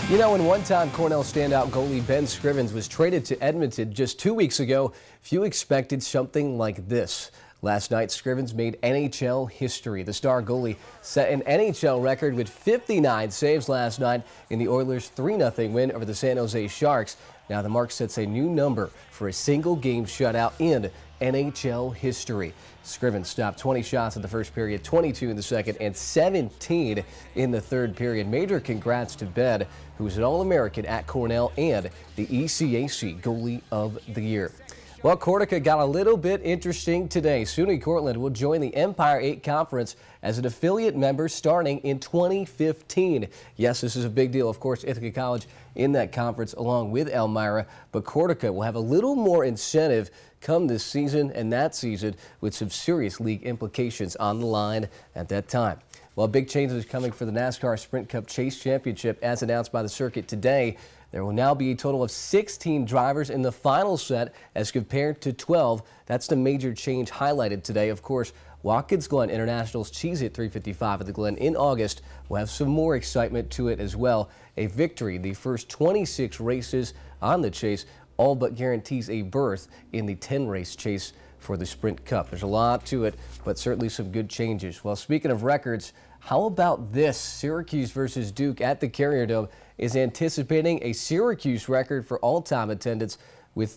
You know, when one-time Cornell standout goalie Ben Scrivens was traded to Edmonton just 2 weeks ago, few expected something like this. Last night, Scrivens made NHL history. The star goalie set an NHL record with 59 saves last night in the Oilers' 3-0 win over the San Jose Sharks. Now the mark sets a new number for a single-game shutout in NHL history. Scrivens stopped 20 shots in the first period, 22 in the second, and 17 in the third period. Major congrats to Ben, who was an All-American at Cornell and the ECAC Goalie of the Year. Well, Cortaca got a little bit interesting today. SUNY Cortland will join the Empire 8 Conference as an affiliate member starting in 2015. Yes, this is a big deal. Of course, Ithaca College in that conference along with Elmira, but Cortaca will have a little more incentive come this season and that season with some serious league implications on the line at that time. Well, big changes coming for the NASCAR Sprint Cup Chase Championship as announced by the circuit today. There will now be a total of 16 drivers in the final set as compared to 12. That's the major change highlighted today. Of course, Watkins Glen International's Cheez-It 355 at the Glen in August will have some more excitement to it as well. A victory, the first 26 races on the Chase, all but guarantees a berth in the 10-race Chase for the Sprint Cup. There's a lot to it, but certainly some good changes. Well, speaking of records, how about this? Syracuse versus Duke at the Carrier Dome is anticipating a Syracuse record for all-time attendance with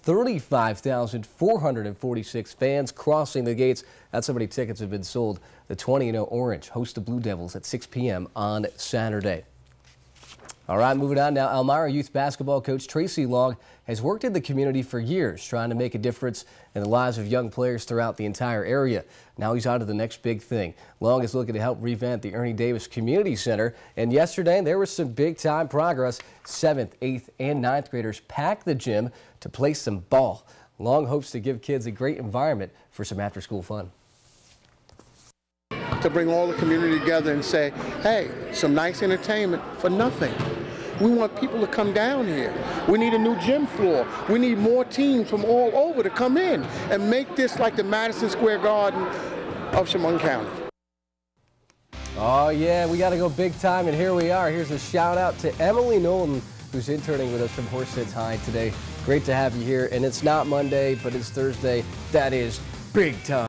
35,446 fans crossing the gates. That's how many tickets have been sold. The 20-0 Orange host the Blue Devils at 6 p.m. on Saturday. All right, moving on now. Elmira youth basketball coach Tracy Long has worked in the community for years, trying to make a difference in the lives of young players throughout the entire area. Now he's on to the next big thing. Long is looking to help revamp the Ernie Davis Community Center, and yesterday there was some big-time progress. 7th, 8th, and 9th graders packed the gym to play some ball. Long hopes to give kids a great environment for some after-school fun. To bring all the community together and say, hey, some nice entertainment for nothing. We want people to come down here. We need a new gym floor. We need more teams from all over to come in and make this like the Madison Square Garden of Chemung County. Oh yeah, we got to go big time, and here we are. Here's a shout out to Emily Nolan, who's interning with us from Horseheads High today. Great to have you here, and it's not Monday, but it's Thursday. That is big time.